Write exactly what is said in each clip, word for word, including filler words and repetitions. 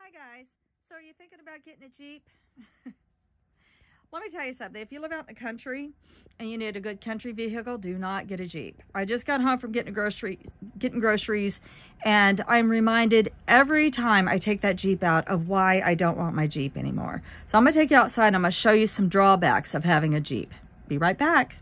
Hi guys, so are you thinking about getting a Jeep? Let me tell you something. If you live out in the country and you need a good country vehicle, do not get a Jeep. I just got home from getting grocery, getting groceries, and I'm reminded every time I take that Jeep out of why I don't want my Jeep anymore. So I'm gonna take you outside and I'm gonna show you some drawbacks of having a Jeep. Be right back.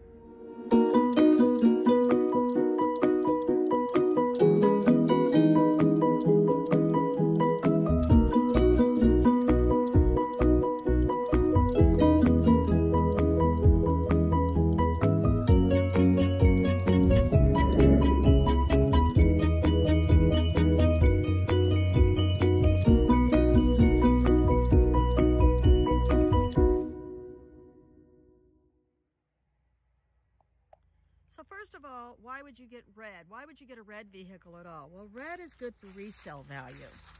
So first of all, why would you get red? Why would you get a red vehicle at all? Well, red is good for resale value.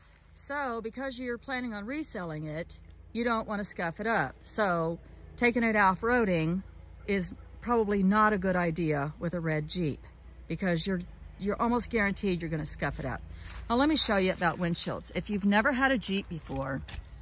So because you're planning on reselling it, you don't want to scuff it up. So taking it off-roading is probably not a good idea with a red Jeep because you're you're almost guaranteed you're going to scuff it up. Now let me show you about windshields. If you've never had a Jeep before,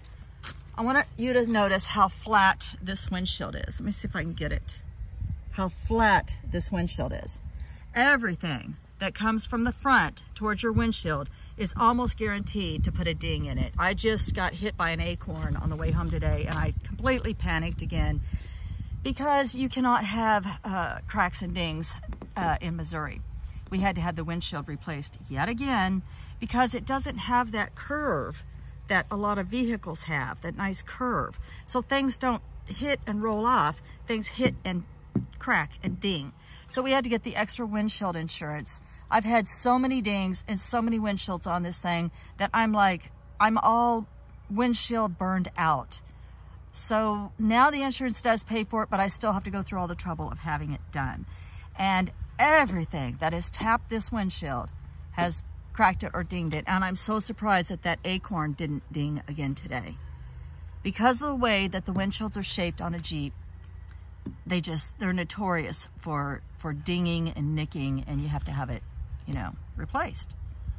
I want you to notice how flat this windshield is. Let me see if I can get it. How flat this windshield is. Everything that comes from the front towards your windshield is almost guaranteed to put a ding in it. I just got hit by an acorn on the way home today and I completely panicked again because you cannot have uh, cracks and dings uh, in Missouri. We had to have the windshield replaced yet again because it doesn't have that curve that a lot of vehicles have, that nice curve. So things don't hit and roll off, things hit and crack and ding. So we had to get the extra windshield insurance. I've had so many dings and so many windshields on this thing that I'm like, I'm all windshield burned out. So now the insurance does pay for it, but I still have to go through all the trouble of having it done. And everything that has tapped this windshield has cracked it or dinged it. And I'm so surprised that that acorn didn't ding again today. Because of the way that the windshields are shaped on a Jeep, they just, they're notorious for, for dinging and nicking, and you have to have it, you know, replaced.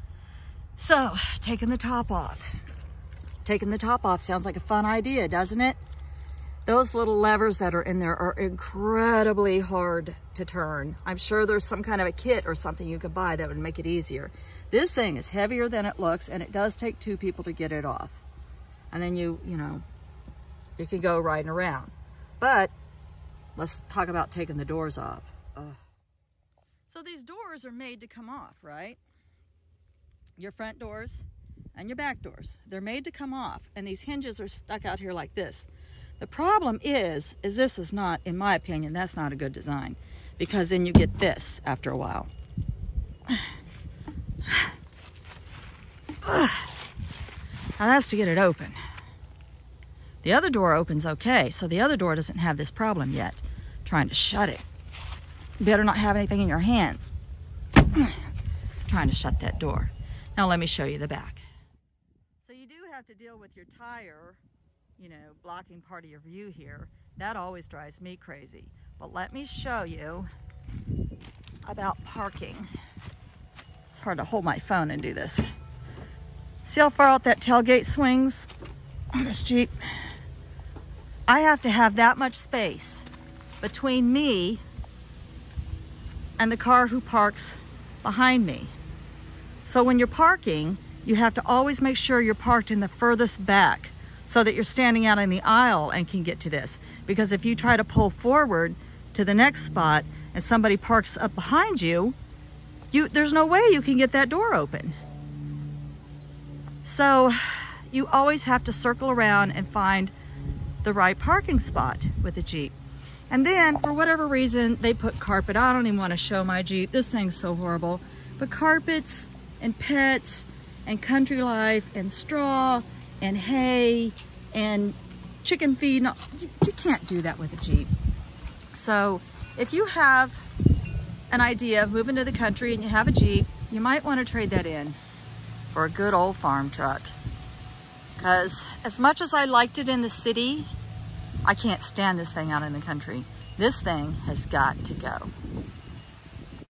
So, taking the top off. Taking the top off sounds like a fun idea, doesn't it? Those little levers that are in there are incredibly hard to turn. I'm sure there's some kind of a kit or something you could buy that would make it easier. This thing is heavier than it looks, and it does take two people to get it off. And then you, you know, you can go riding around. But let's talk about taking the doors off. Ugh. So these doors are made to come off, right? Your front doors and your back doors. They're made to come off, and these hinges are stuck out here like this. The problem is, is this is not, in my opinion, that's not a good design, because then you get this after a while. Now that's to get it open. The other door opens okay, so the other door doesn't have this problem yet. Trying to shut it. You better not have anything in your hands. Trying to shut that door. Now let me show you the back. So you do have to deal with your tire, you know, blocking part of your view here. That always drives me crazy. But let me show you about parking. It's hard to hold my phone and do this. See how far out that tailgate swings on this Jeep? I have to have that much space between me and the car who parks behind me. So when you're parking, you have to always make sure you're parked in the furthest back so that you're standing out in the aisle and can get to this. Because if you try to pull forward to the next spot and somebody parks up behind you, you there's no way you can get that door open. So you always have to circle around and find the right parking spot with a Jeep. And then for whatever reason they put carpet. I don't even want to show my Jeep, this thing's so horrible, but carpets and pets and country life and straw and hay and chicken feed. No, you can't do that with a Jeep. So if you have an idea of moving to the country and you have a Jeep, you might want to trade that in for a good old farm truck. Because as much as I liked it in the city, I can't stand this thing out in the country. This thing has got to go.